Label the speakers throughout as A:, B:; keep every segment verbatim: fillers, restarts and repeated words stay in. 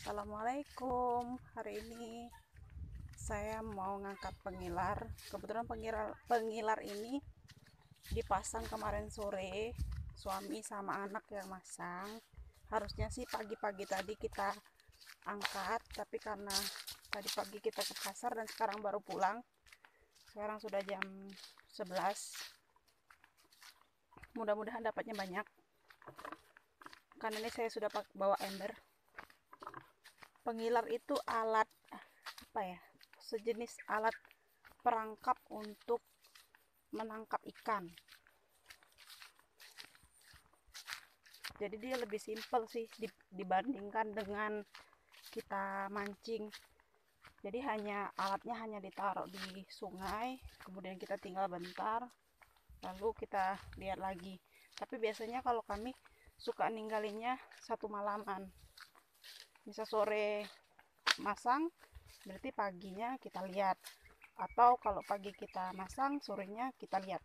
A: Assalamualaikum. Hari ini saya mau ngangkat pengilar. Kebetulan pengilar pengilar ini dipasang kemarin sore, suami sama anak yang masang. Harusnya sih pagi-pagi tadi kita angkat, tapi karena tadi pagi kita ke pasar dan sekarang baru pulang. Sekarang sudah jam sebelas. Mudah-mudahan dapatnya banyak. Karena ini saya sudah bawa ember. Pengilar itu alat apa ya, sejenis alat perangkap untuk menangkap ikan. Jadi dia lebih simpel sih dibandingkan dengan kita mancing. Jadi hanya alatnya hanya ditaruh di sungai, kemudian kita tinggal bentar, lalu kita lihat lagi. Tapi biasanya kalau kami suka ninggalinnya satu malaman. Bisa sore masang, berarti paginya kita lihat. Atau kalau pagi kita masang, sorenya kita lihat.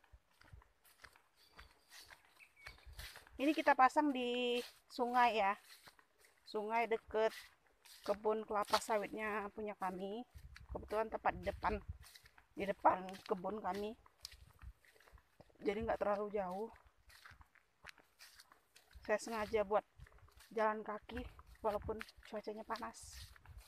A: Ini kita pasang di sungai ya. Sungai deket kebun kelapa sawitnya punya kami. Kebetulan tepat di depan di depan kebun kami. Jadi nggak terlalu jauh. Saya sengaja buat jalan kaki walaupun cuacanya panas.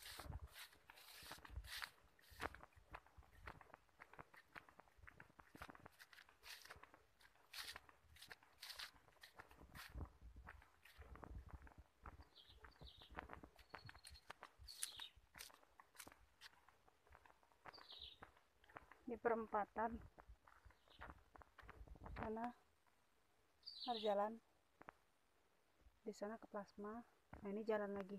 A: Di perempatan sana ada jalan, di sana ke plasma. Nah ini jalan lagi.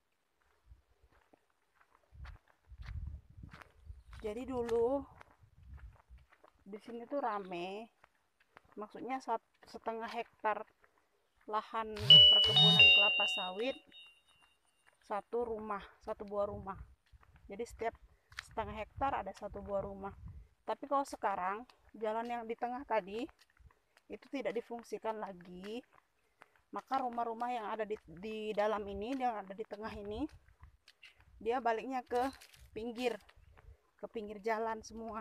A: Jadi dulu di sini tuh rame, maksudnya setengah hektar lahan perkebunan kelapa sawit, satu rumah, satu buah rumah. Jadi setiap setengah hektar ada satu buah rumah. Tapi kalau sekarang jalan yang di tengah tadi itu tidak difungsikan lagi, maka rumah-rumah yang ada di, di dalam ini, yang ada di tengah ini, dia baliknya ke pinggir, ke pinggir jalan semua.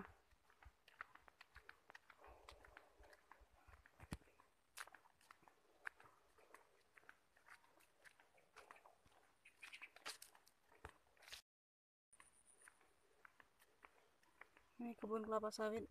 A: Ini kebun kelapa sawit.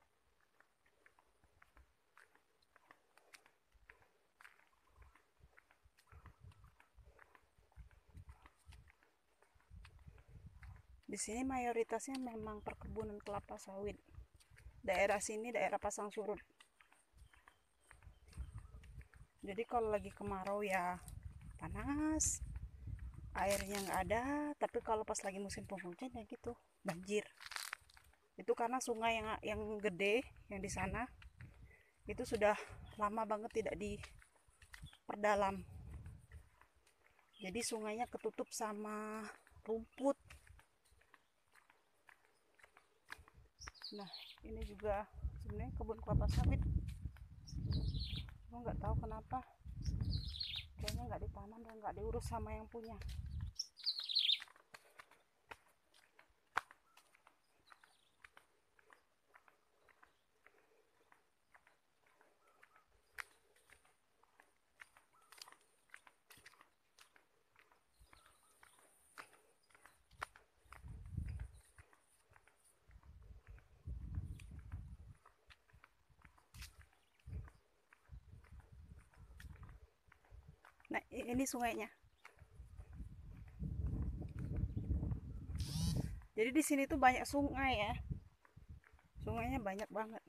A: Di sini mayoritasnya memang perkebunan kelapa sawit. Daerah sini daerah pasang surut. Jadi kalau lagi kemarau ya panas, airnya nggak ada. Tapi kalau pas lagi musim penghujan ya gitu, banjir. Itu karena sungai yang yang gede yang di sana itu sudah lama banget tidak diperdalam. Jadi sungainya ketutup sama rumput. Nah ini juga sebenarnya kebun kelapa sawit. Gue nggak tahu kenapa kayaknya nggak ditanam dan nggak diurus sama yang punya. Nah ini sungainya. Jadi di sini tuh banyak sungai ya. Sungainya banyak banget.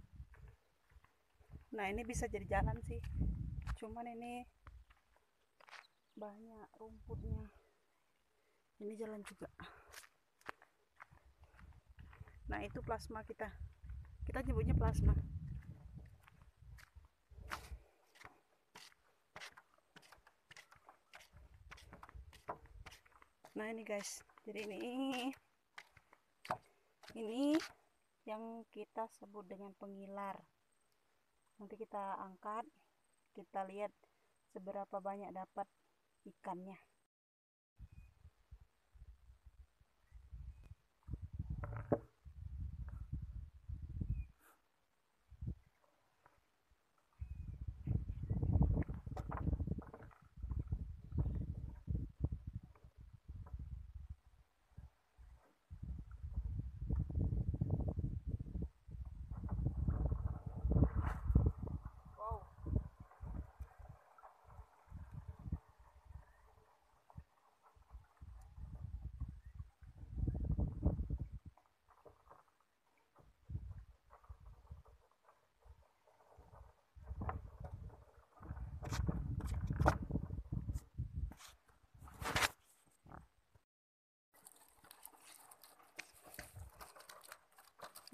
A: Nah ini bisa jadi jalan sih. Cuman ini banyak rumputnya. Ini jalan juga. Nah itu plasma kita. Kita nyebutnya plasma. Nah ini guys. Jadi ini ini yang kita sebut dengan pengilar. Nanti kita angkat, kita lihat seberapa banyak dapat ikannya.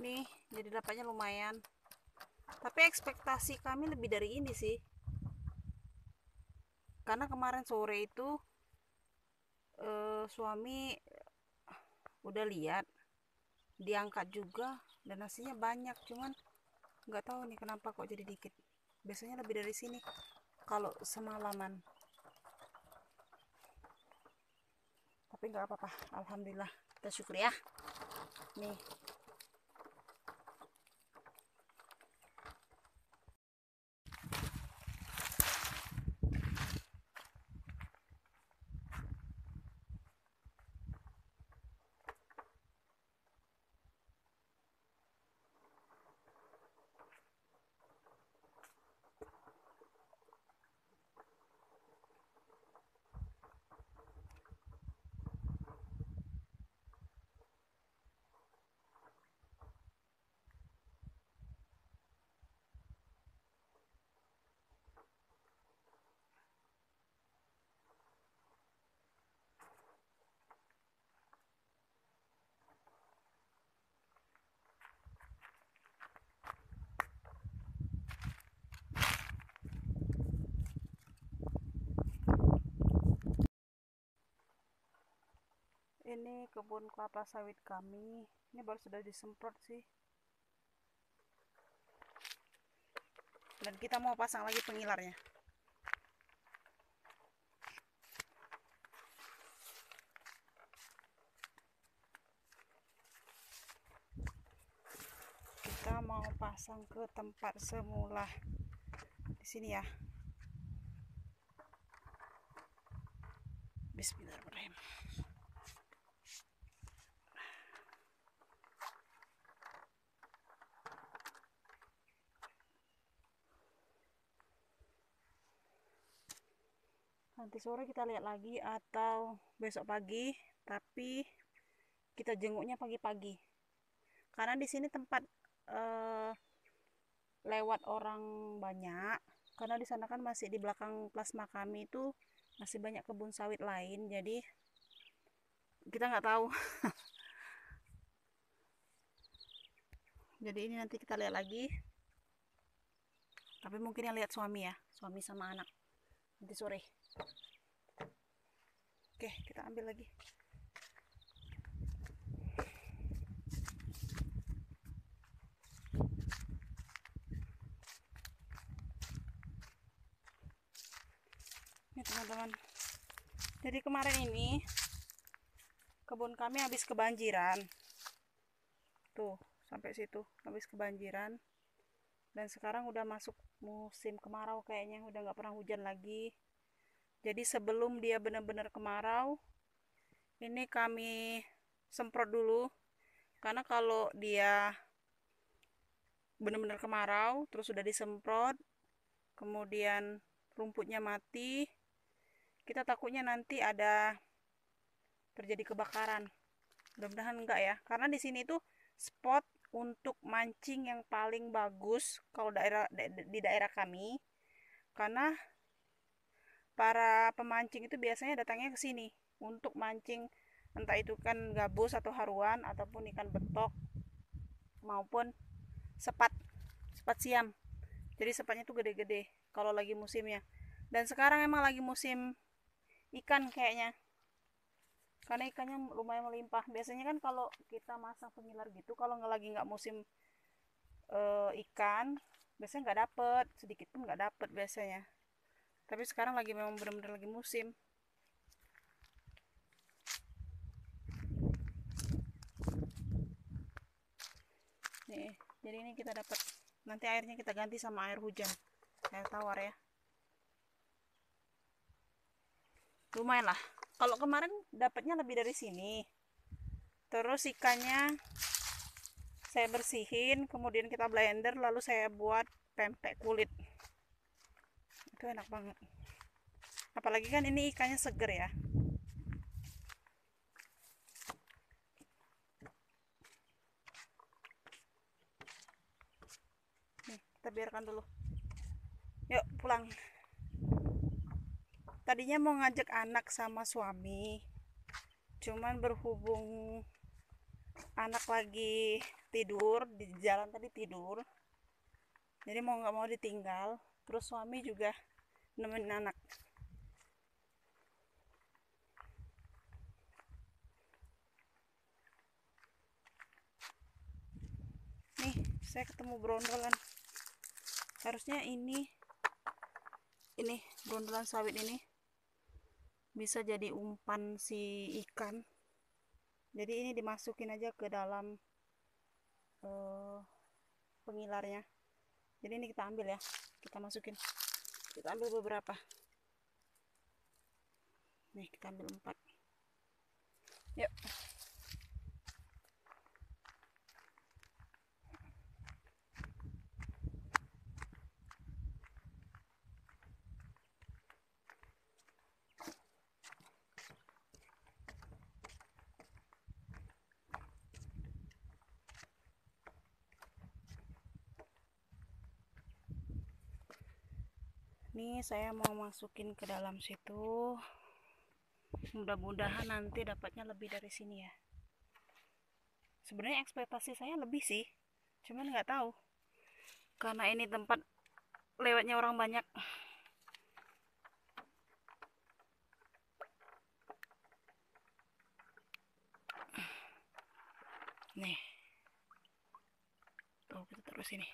A: nih, jadi dapatnya lumayan, tapi ekspektasi kami lebih dari ini sih, karena kemarin sore itu eh, suami udah lihat diangkat juga dan nasinya banyak, cuman nggak tahu nih kenapa kok jadi dikit. Biasanya lebih dari sini kalau semalaman, tapi nggak apa-apa, alhamdulillah, kita syukur ya. Nih, ini kebun kelapa sawit kami. Ini baru sudah disemprot sih. Dan kita mau pasang lagi pengilarnya. Kita mau pasang ke tempat semula. Di sini ya. Bismillahirrahmanirrahim. Nanti sore kita lihat lagi atau besok pagi, tapi kita jenguknya pagi-pagi. Karena di sini tempat eh, lewat orang banyak. Karena di sana kan masih di belakang plasma kami itu masih banyak kebun sawit lain, jadi kita nggak tahu. Jadi ini nanti kita lihat lagi. Tapi mungkin yang lihat suami ya, suami sama anak. Nanti sore. Oke, kita ambil lagi. Ini teman-teman. Jadi kemarin ini kebun kami habis kebanjiran. Tuh, sampai situ habis kebanjiran. Dan sekarang udah masuk musim kemarau kayaknya, udah nggak pernah hujan lagi. Jadi sebelum dia benar-benar kemarau, ini kami semprot dulu. Karena kalau dia benar-benar kemarau, terus sudah disemprot, kemudian rumputnya mati, kita takutnya nanti ada terjadi kebakaran. Mudah-mudahan enggak ya. Karena di sini tuh spot untuk mancing yang paling bagus kalau daerah di daerah kami. Karena para pemancing itu biasanya datangnya ke sini untuk mancing, entah itu kan gabus atau haruan ataupun ikan betok maupun sepat sepat siam. Jadi sepatnya tuh gede-gede kalau lagi musimnya. Dan sekarang emang lagi musim ikan kayaknya, karena ikannya lumayan melimpah. Biasanya kan kalau kita masang pengilar gitu, kalau nggak lagi nggak musim e, ikan, biasanya nggak dapet, sedikit pun nggak dapet biasanya. Tapi sekarang lagi memang benar-benar lagi musim. Nih, jadi ini kita dapat. Nanti airnya kita ganti sama air hujan, air tawar ya. Lumayan lah. Kalau kemarin dapatnya lebih dari sini. Terus ikannya saya bersihin, kemudian kita blender, lalu saya buat pempek kulit. Itu enak banget. Apalagi kan ini ikannya seger ya. Nih, kita biarkan dulu. Yuk pulang. Tadinya mau ngajak anak sama suami, cuman berhubung anak lagi tidur di jalan tadi, tidur. Jadi mau nggak mau ditinggal. Terus suami juga nemenin anak. Nih, saya ketemu brondolan. Harusnya ini ini brondolan sawit ini bisa jadi umpan si ikan. Jadi ini dimasukin aja ke dalam uh, pengilarnya. Jadi ini kita ambil ya, kita masukin, kita ambil beberapa. Nih kita ambil empat. Yuk. Nih saya mau masukin ke dalam situ. Mudah-mudahan nanti dapatnya lebih dari sini ya. Sebenarnya ekspektasi saya lebih sih, cuman nggak tahu. Karena ini tempat lewatnya orang banyak. Nih. Tuh kita taruh sini.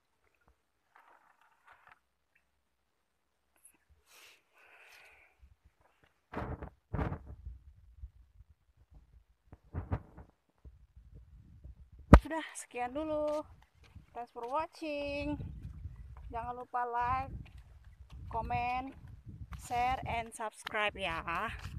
A: Sudah, sekian dulu. Thanks for watching. Jangan lupa like, comment, share, and subscribe ya.